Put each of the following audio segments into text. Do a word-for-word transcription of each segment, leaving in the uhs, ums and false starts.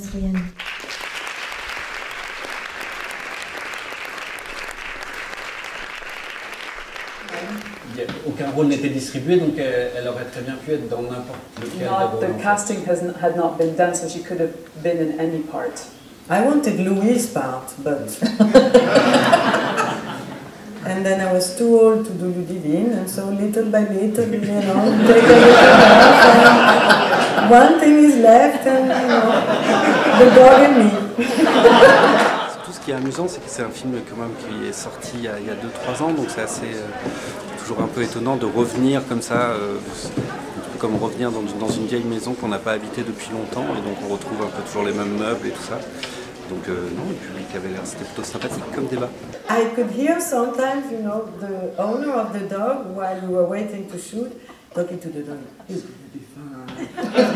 Mastroianni. Aucun rôle n'était distribué, donc elle, elle aurait très bien pu être dans n'importe lequel. Not, the casting has, had not been done, so she could have been in any part. I wanted Louise' part, but... And then I was too old to do Ludivine, and so little by little, you know, take a little off, and one thing is left, and, you know, the dog and me. Tout ce qui est amusant, c'est que c'est un film quand même qui est sorti il y a deux trois ans, donc c'est assez euh, toujours un peu étonnant de revenir comme ça, euh, un peu comme revenir dans, dans une vieille maison qu'on n'a pas habitée depuis longtemps, et donc on retrouve un peu toujours les mêmes meubles et tout ça. Donc euh, non, le public avait l'air, c'était plutôt sympathique comme débat. I could hear sometimes, you know, the owner of the dog, while we were waiting to shoot, talking to the dog. He's gonna be fine.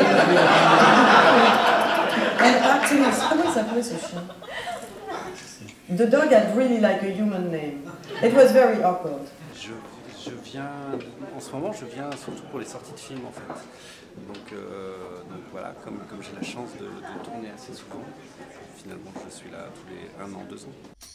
And actually, comment il s'appelait ce chien? The dog had really like a human name. It was very awkward. Je, je viens, en ce moment, je viens surtout pour les sorties de films en fait. Donc, euh, donc voilà, comme, comme j'ai la chance de, de tourner assez souvent, finalement je suis là tous les un an, deux ans.